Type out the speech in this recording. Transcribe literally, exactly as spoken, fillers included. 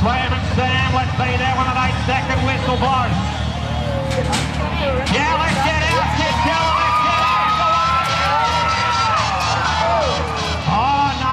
Wave and Sam, let's be there when an eight second whistle blows. Yeah, let's